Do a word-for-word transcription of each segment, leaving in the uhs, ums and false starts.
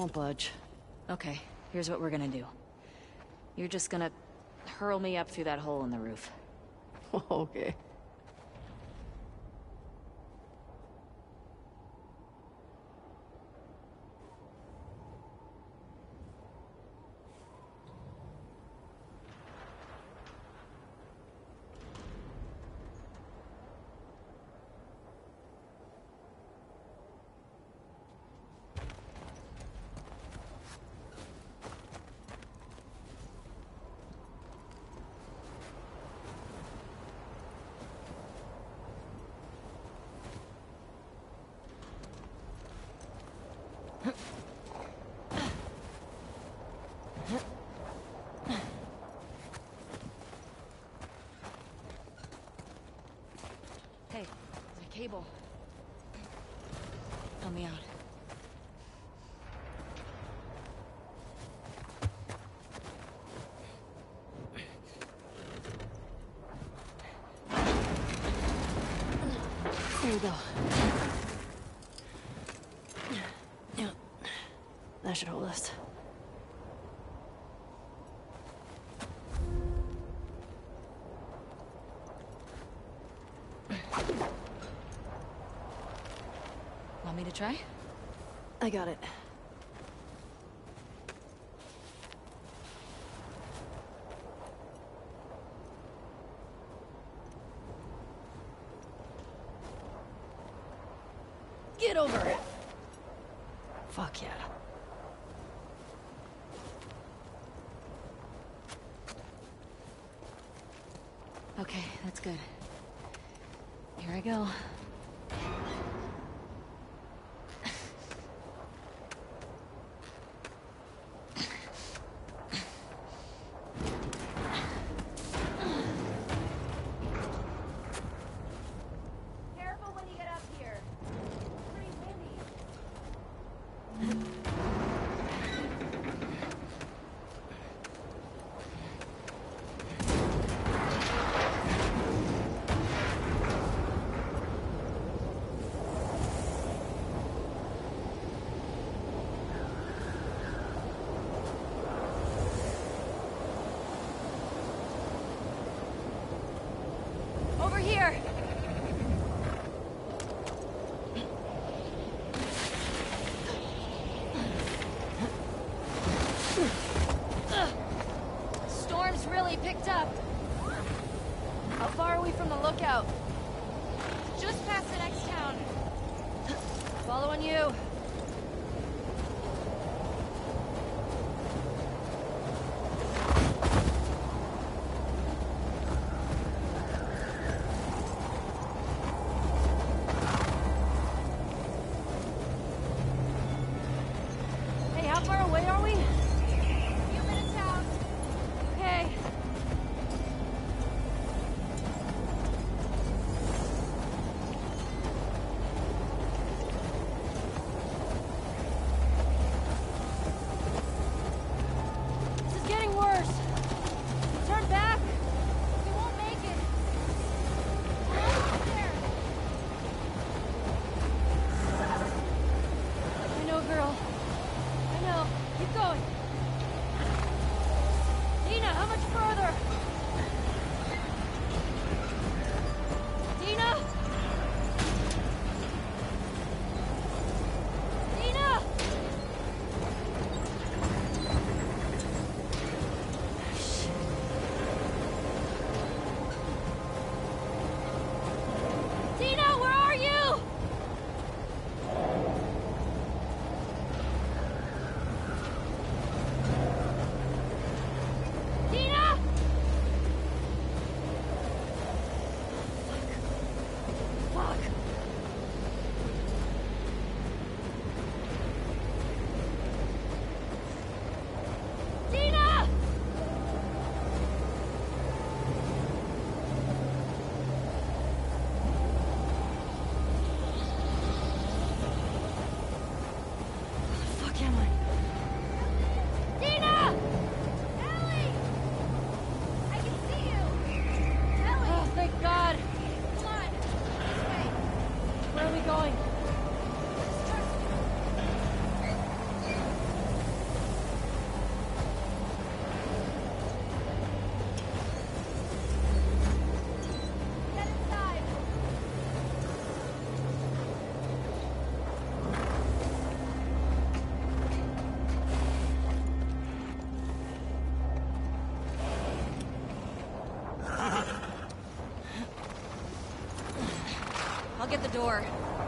won't budge. Okay, here's what we're gonna do. You're just gonna hurl me up through that hole in the roof. Okay. Hey, there's a cable. Help me out. There you go. Yeah. That should hold us. Want me to try? I got it. Get over it! Fuck yeah. Okay, that's good. Here I go. Careful when you get up here. It's pretty windy. Over here! Storm's really picked up. How far are we from the lookout? Just past the next town. Following you. Hey, how far away are we? Few minutes out. Okay. I'll get the door.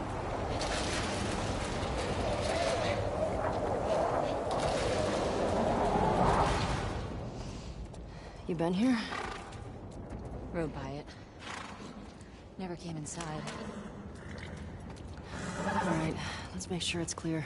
You been here? Rode by it. Never came inside. Alright, let's make sure it's clear.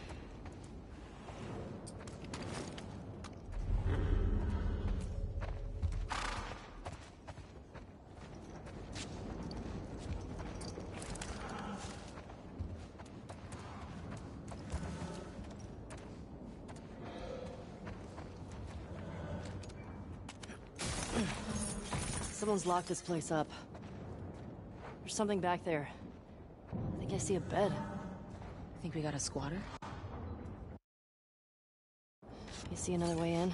Someone's locked this place up. There's something back there. I think I see a bed. Think we got a squatter? You see another way in?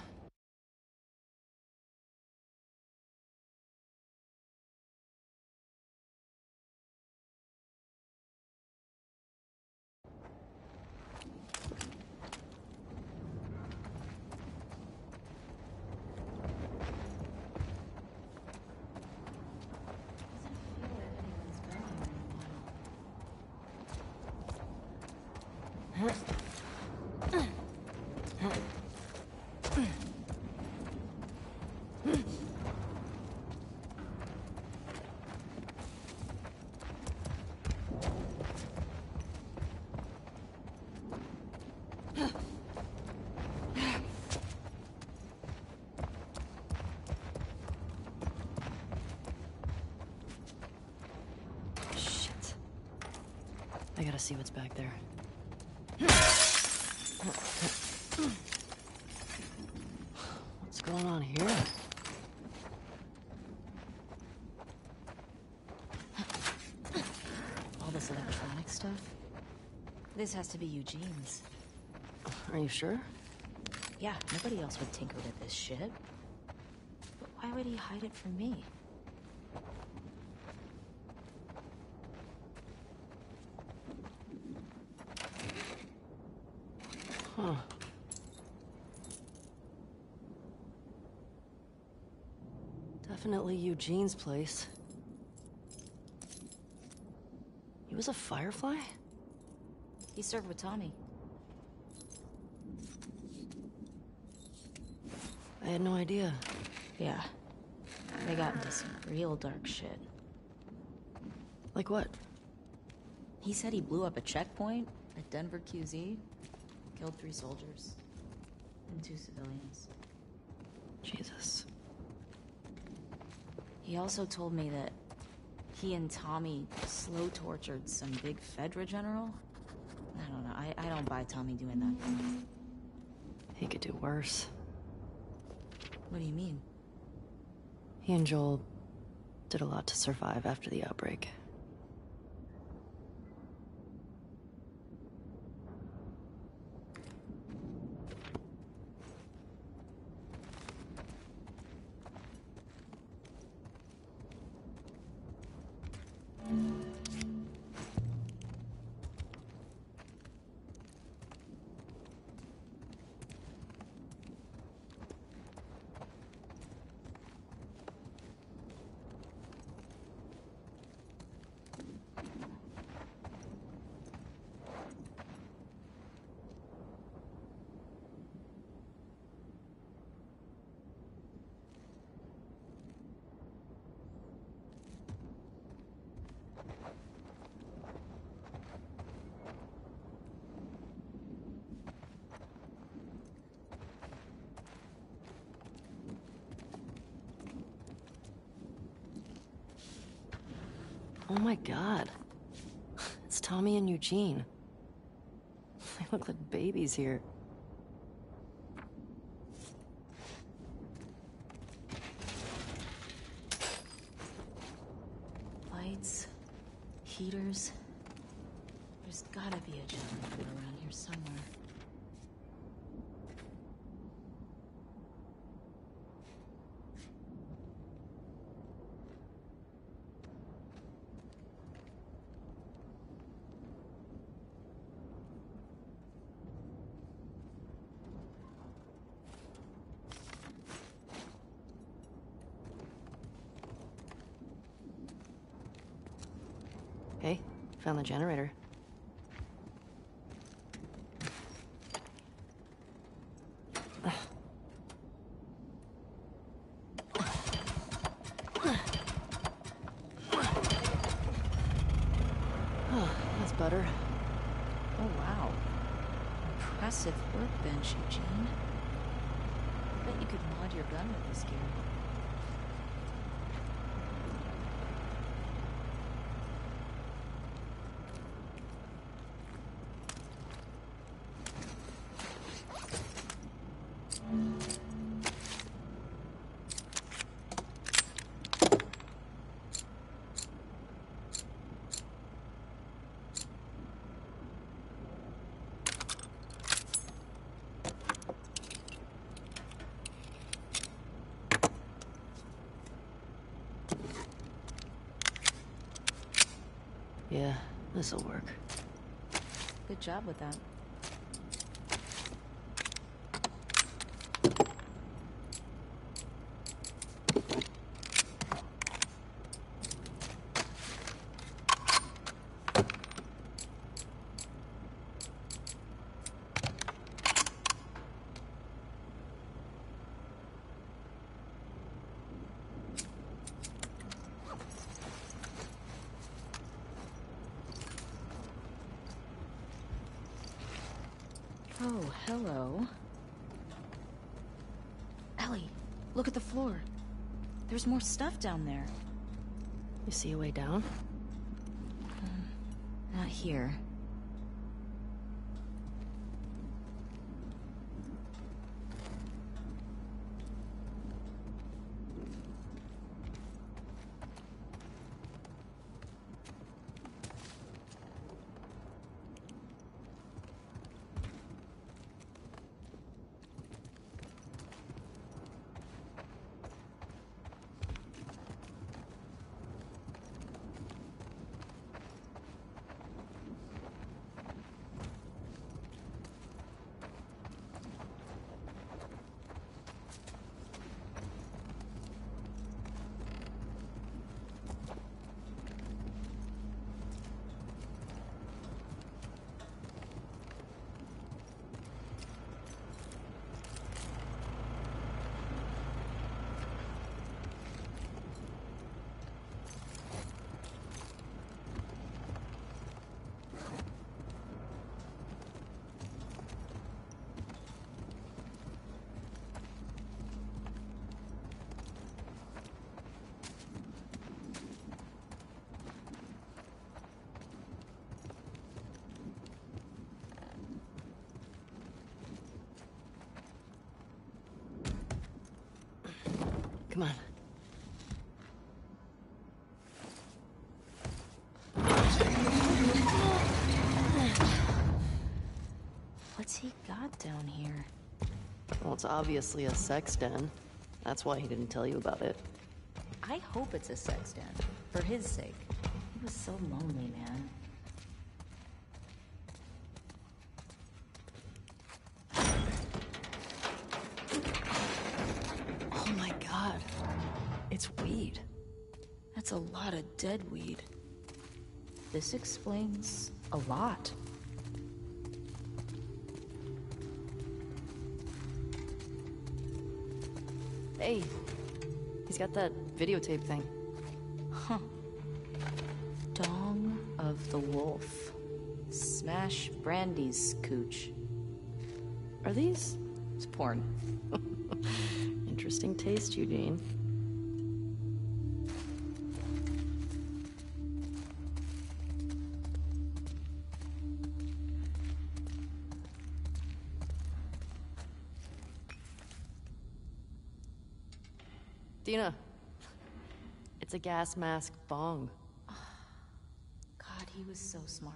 I gotta see what's back there. What's going on here? All this electronic stuff? This has to be Eugene's. Are you sure? Yeah, nobody else would tinker with this shit. But why would he hide it from me? Huh. Definitely Eugene's place. He was a Firefly? He served with Tommy. I had no idea. Yeah. They got into some real dark shit. Like what? He said he blew up a checkpoint at Denver Q Z. Killed three soldiers. And two civilians. Jesus. He also told me that he and Tommy slow tortured some big Fedra general. I don't know. I, I don't buy Tommy doing that. He could do worse. What do you mean? He and Joel did a lot to survive after the outbreak. Oh my god. It's Tommy and Eugene. They look like babies here. Lights, heaters. There's gotta be a generator around here somewhere. Hey? Found the generator. That's better. Oh, wow. Impressive workbench, Eugene. I bet you could mod your gun with this gear. Yeah, this'll work. Good job with that. Oh, hello. Ellie, look at the floor. There's more stuff down there. You see a way down? Um, not here. Come on. What's he got down here? Well, it's obviously a sex den. That's why he didn't tell you about it. I hope it's a sex den. For his sake. He was so lonely, man. Oh my god. It's weed. That's a lot of dead weed. This explains a lot. Hey, he's got that videotape thing. Huh. Dong of the Wolf. Smash Brandy's cooch. Are these? It's porn. Interesting taste, Eugene. Dina, it's a gas mask bong. God, he was so smart.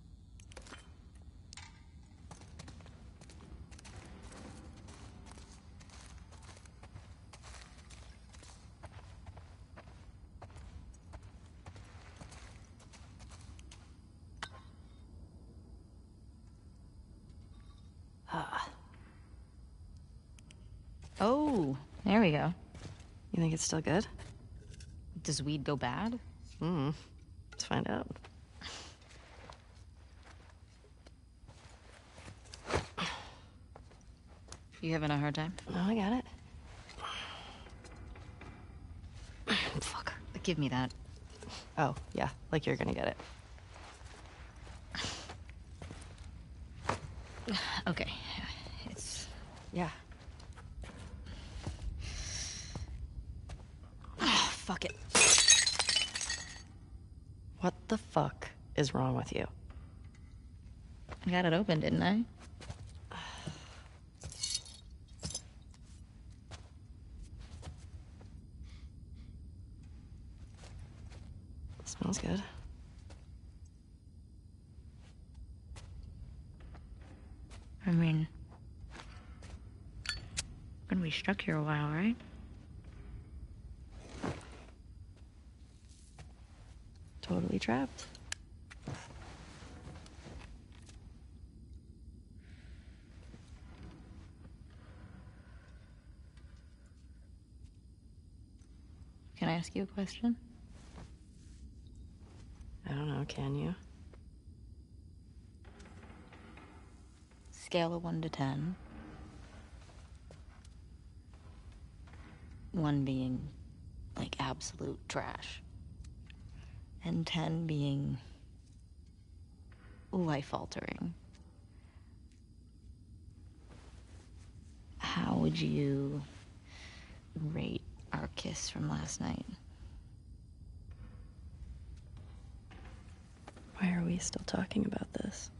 Ah. Oh, there we go. You think it's still good? Does weed go bad? Hmm. Let's find out. You having a hard time? No, I got it. Fuck. Give me that. Oh, yeah, like you're gonna get it. Okay. It's... Yeah. Oh, fuck it. What the fuck is wrong with you? I got it open, didn't I? Smells good. I mean... gonna be stuck here a while, right? Totally trapped. Can I ask you a question? I don't know, can you? Scale of one to ten. One being, like, absolute trash. And ten being life-altering. How would you rate our kiss from last night? Why are we still talking about this?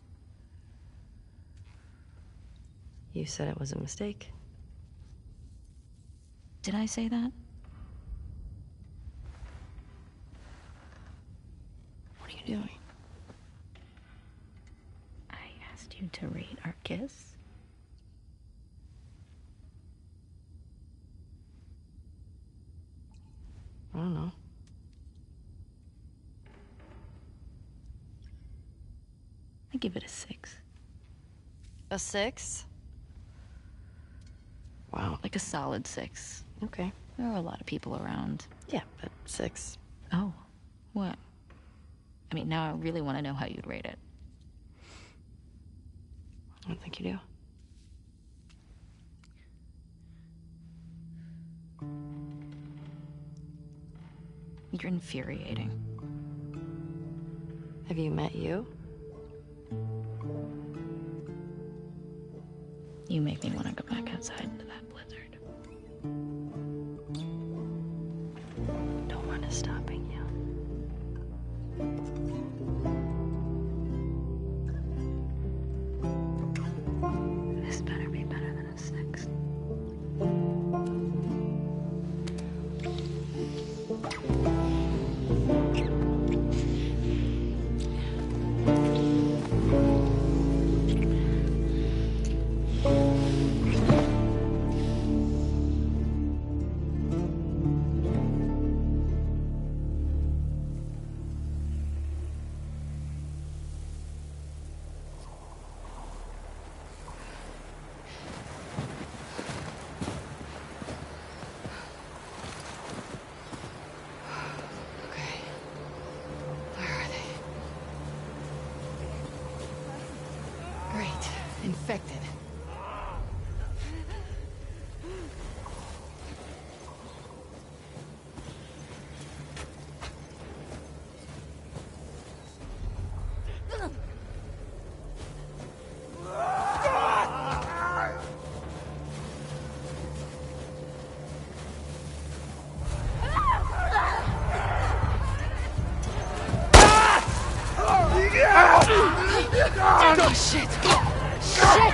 You said it was a mistake. Did I say that? What are you doing? I asked you to rate our kiss. I don't know. I give it a six. A six? Wow. Like a solid six. Okay. There are a lot of people around. Yeah, but six. Oh, what? I mean, now I really want to know how you'd rate it. I don't think you do. You're infuriating. Have you met you? You make me want to go back outside into that blizzard. No one is stopping you. This better be better than a six. Infected. Oh, shit! Shit!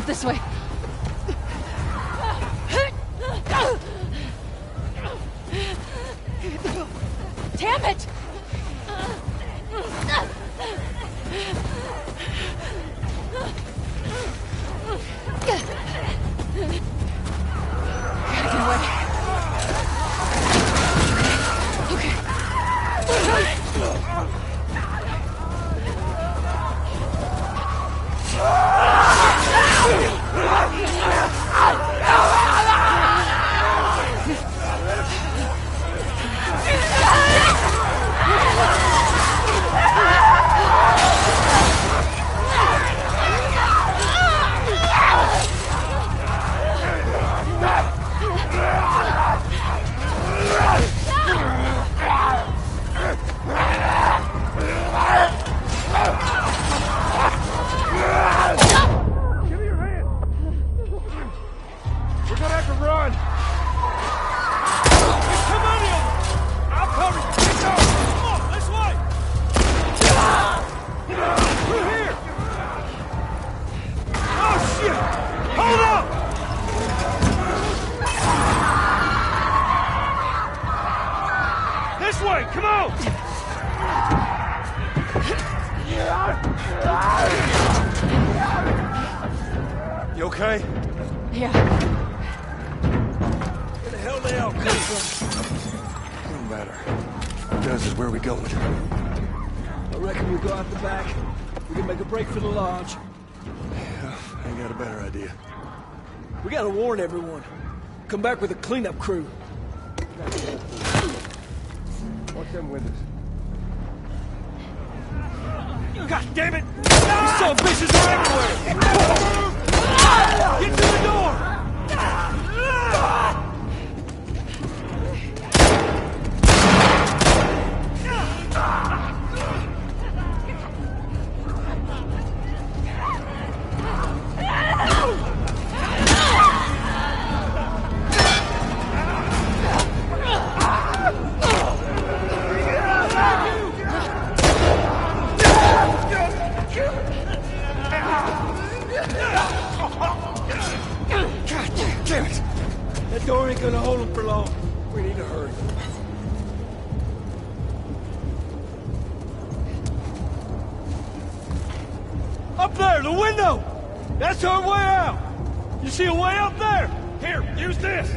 this way. Damn it! Gotta get away. You okay? Yeah. Where the hell they all come from? Don't matter. What does is where we going? I reckon we'll go out the back. We can make a break for the lodge. Yeah, I ain't got a better idea. We gotta warn everyone. Come back with a cleanup crew. Watch them windows. God damn it! You son of bitches are everywhere! Get to the door! That door ain't gonna hold him for long. We need to hurry. Up there, the window! That's our way out! You see a way up there? Here, use this!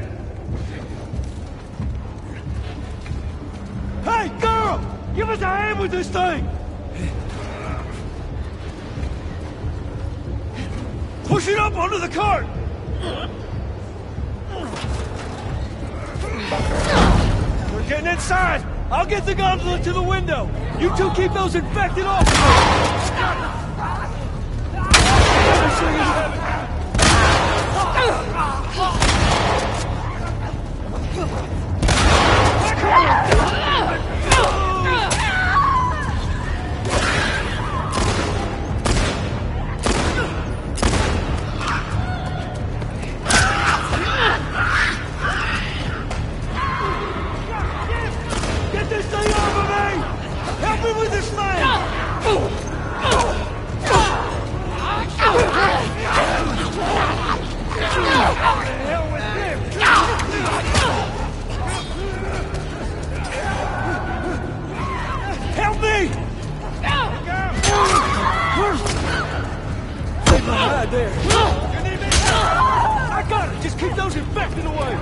Hey, girl! Give us a hand with this thing! Push it up onto the cart! We're getting inside! I'll get the gondola to the window! You two keep those infected off! Get this thing off of me! Help me with this thing! Help me! Stay behind there. You need me? I got it. Just keep those infected away.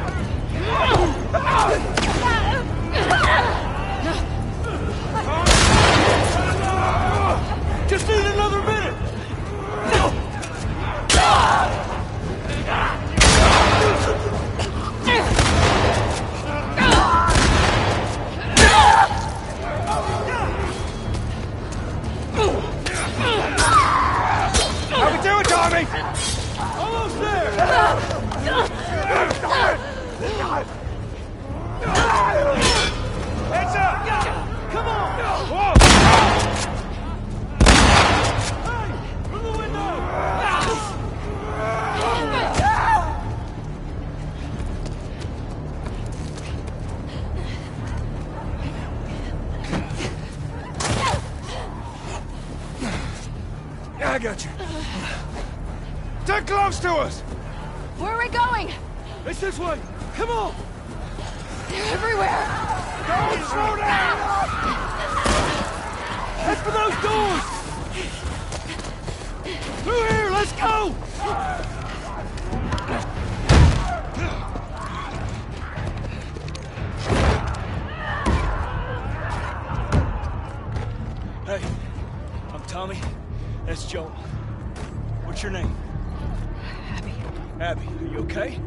Just need another minute. How we doing, Tommy? Almost there. Heads up! Come on! Whoa! Hey! Through the window! I got you. Stick close to us! Where are we going? It's this way! Come on! They're everywhere! Don't slow down! Head for those doors! Through here, let's go! Hey, I'm Tommy. That's Joel. What's your name? Abby. Abby, are you okay?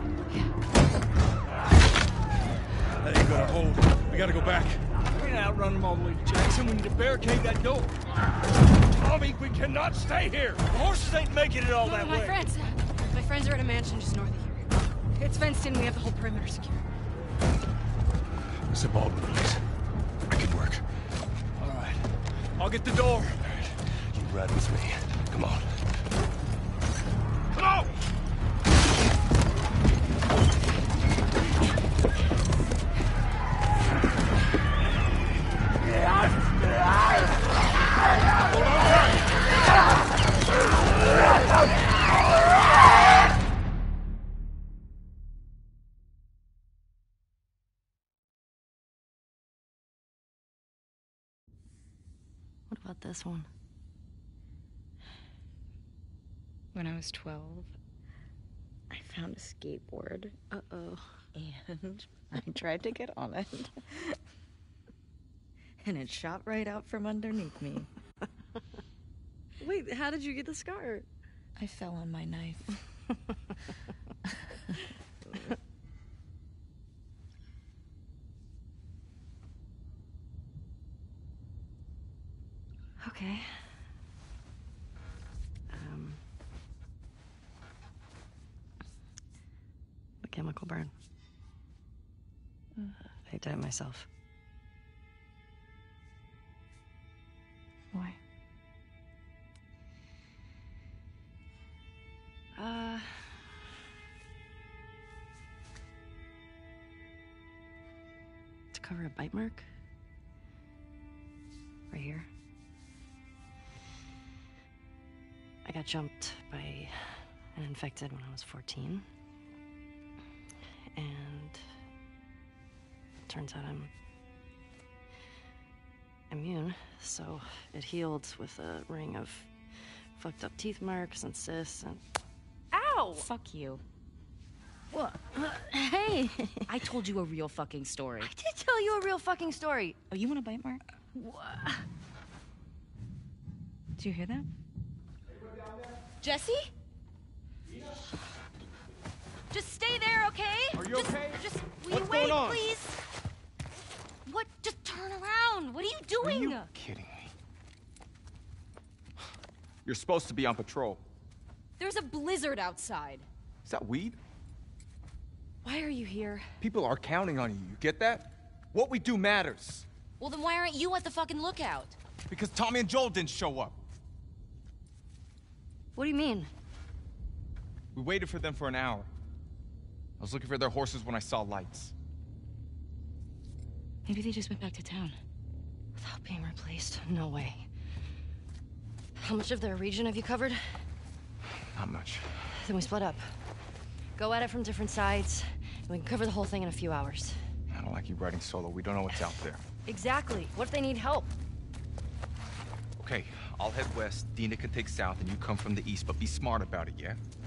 That ain't gonna hold. We gotta go back. We can't outrun them all the way to Jackson. We need to barricade that door. Tommy, we cannot stay here. The horses ain't making it all No, that my way. friends. My friends are at a mansion just north of here. It's fenced in. We have the whole perimeter secure. It's a Baldwin place. I can work. All right. I'll get the door. You ride with me. Come on. Come on! What about this one? When I was twelve, I found a skateboard. Uh-oh. And I tried to get on it. And it shot right out from underneath me. Wait, how did you get the scar? I fell on my knife. Okay. Um... A chemical burn. I did it myself. Why? Uh... To cover a bite mark. Right here. I got jumped by an infected when I was fourteen. And it turns out I'm immune, so it healed with a ring of fucked up teeth marks and cysts and... Ow! Fuck you. What? Hey! I told you a real fucking story. I did tell you a real fucking story. Oh, you want a bite mark? What? Did you hear that? Jesse? Just stay there, okay? Are you just, okay? Just will What's you wait, going on? please? What? Just turn around. What are you doing? Are you kidding me? You're supposed to be on patrol. There's a blizzard outside. Is that weed? Why are you here? People are counting on you, you get that? What we do matters. Well, then why aren't you at the fucking lookout? Because Tommy and Joel didn't show up. What do you mean? We waited for them for an hour. I was looking for their horses when I saw lights. Maybe they just went back to town. Without being replaced? No way. How much of their region have you covered? Not much. Then we split up. Go at it from different sides, and we can cover the whole thing in a few hours. I don't like you riding solo. We don't know what's out there. Exactly. What if they need help? Okay, I'll head west, Dina can take south, and you come from the east, but be smart about it, yeah?